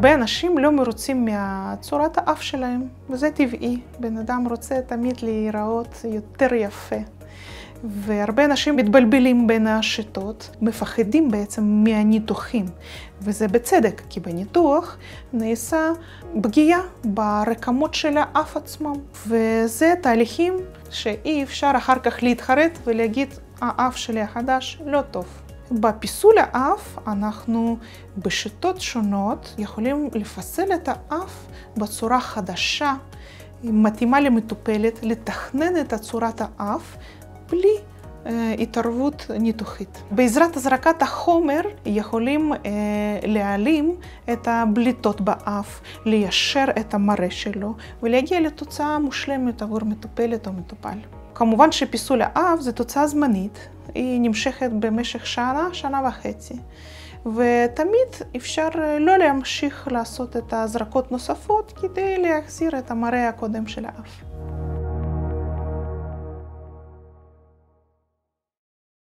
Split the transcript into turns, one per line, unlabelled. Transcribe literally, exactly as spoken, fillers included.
הרבה אנשים לא מרוצים מצורת האף שלהם, וזה טבעי. בן אדם רוצה תמיד להיראות יותר יפה. והרבה אנשים מתבלבלים בין השיטות, מפחדים בעצם מהניתוחים. וזה בצדק, כי בניתוח נעשה פגיעה ברקמות של האף עצמם. וזה תהליכים שאי אפשר אחר כך להתחרט ולהגיד, האף שלי החדש לא טוב. בפיסול האף אנחנו בשיטות שונות יכולים לפסל את האף בצורה חדשה, מתאימה למטופלת, לתכנן את צורת האף בלי אה, התערבות ניתוחית. בעזרת הזרקת החומר יכולים אה, להעלים את הבליטות באף, ליישר את המראה שלו ולהגיע לתוצאה מושלמת עבור מטופלת או מטופל. כמובן שפיסול האף זה תוצאה זמנית, היא נמשכת במשך שנה, שנה וחצי. ותמיד אפשר לא להמשיך לעשות את ההזרקות נוספות כדי להחזיר את המראה הקודם של האף.